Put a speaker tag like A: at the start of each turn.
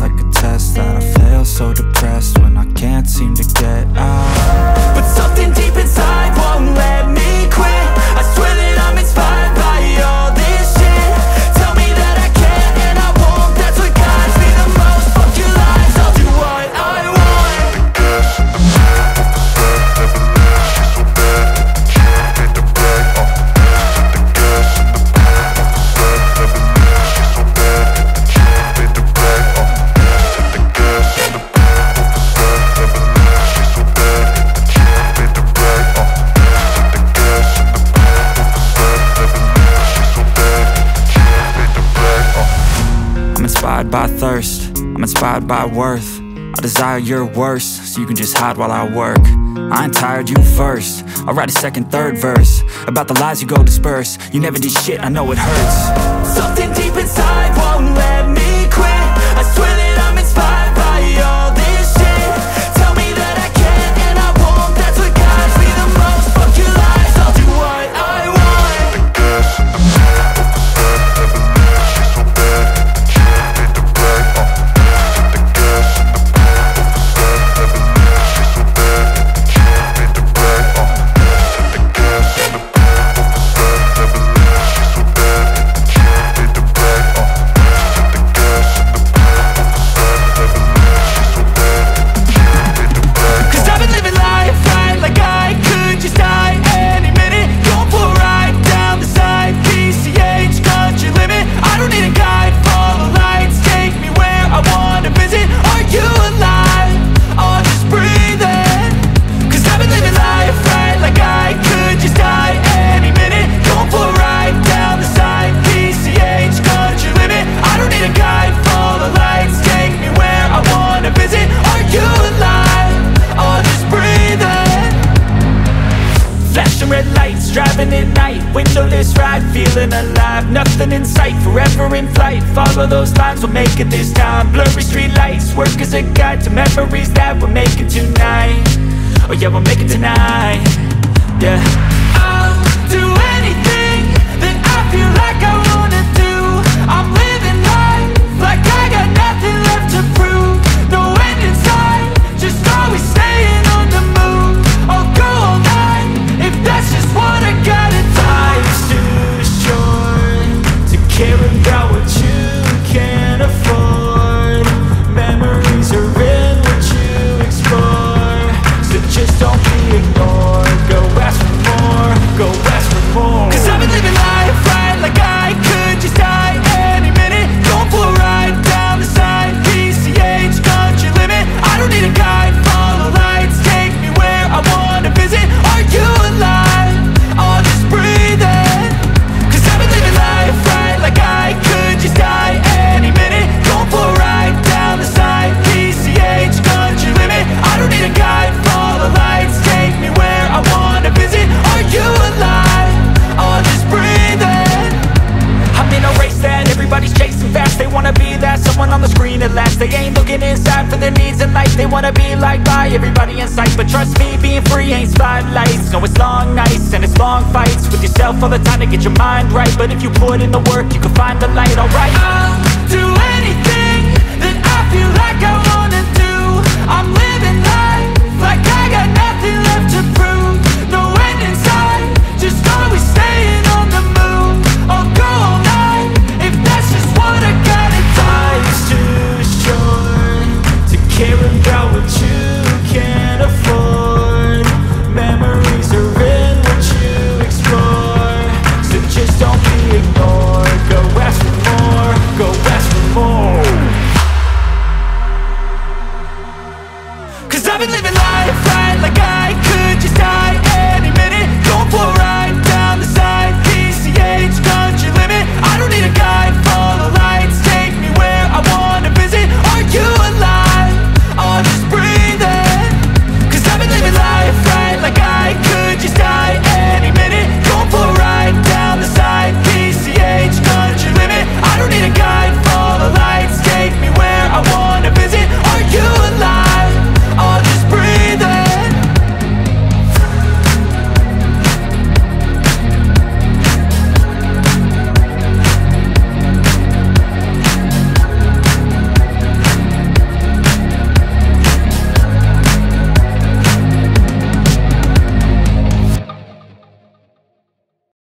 A: like a test that I fail, so depressed when I can't seem to get out.
B: But something deep inside won't let me quit. I swear that I'm inspired by all this shit. Tell me that I can and I won't. That's what guides me the most. Fuck your lies, I'll do what I want.
C: Gas in the back of the set, never leave. She's so bad that the kid made the bag. The gas in the back of the set, never leave. She's so bad that the kid made the bag. The gas in the back of the set, never leave. She's so bad that the kid made the bag. The gas in the back of the set, never leave. She's so bad that the kid made the bag.
A: I'm inspired by thirst, I'm inspired by worth. I desire your worst, so you can just hide while I work. I ain't tired, you first. I'll write a second, third verse about the lies you go disperse. You never did shit, I know it hurts.
B: Something deep inside won't let me quit. I swear that I'm inspired by all this shit. Tell me that I can and I won't. That's what guides me the most. Fuck your lies, I'll do what I want.
C: The gas in the back of the set, never leave. She's so bad that the kid made the bag. The gas in the back of the set, never leave. She's so bad that the kid made the bag. The gas in the back of the set, never leave. She's so bad that the kid made the bag. The gas in the back of the set, never leave. She's so bad that the kid made the bag.
B: Cause I've been living life right like I could just die any minute. Going for a ride down the side, PCH, country limit. I don't need a guide, follow lights, take me where I wanna visit. Are you alive? Or just breathing? Cause I've been living life right like I could just die any minute. Going for a ride down the side, PCH, country limit. I don't need a guide, follow lights, take me where I wanna visit. Are you alive? Or just breathing? Flashing red lights, driving at night, windowless ride, feeling alive. Nothing in sight, forever in flight. Follow those lines, we'll make it this time. Blurry street lights, work as a guide to memories that we're making tonight. Oh yeah, we'll make it tonight. Yeah, I'll do anything that I feel like I wanna do. I'm living life like I got nothing left to prove. No end in sight, just always staying on the move. I'll go all night if that's just what I gotta do. Life's too short to care about what you can't afford. Memories are in what you explore, so just don't be ignored. Go ask for more, go ask for more. Cause I've been living life right like I could just die any minute. Going for a ride down the side, PCH, country limit. I don't need a guide, follow lights, take me where I wanna visit. Are you alive? Or just breathing? Cause I've been living life right like I could just die any minute. Going for a ride down the side, PCH, country limit. I don't need a guide, follow lights, take me where I wanna visit. Are you alive? Or just breathing? I'm in a race that everybody's chasing fast. They wanna be that someone on the screen at last. They ain't looking inside for their needs in life. They wanna be liked by everybody in sight. But trust me, being free ain't spotlights. No, it's long nights and it's long fights with yourself all the time to get your mind right. But if you put in the work, you can find the light, alright? I'll do it.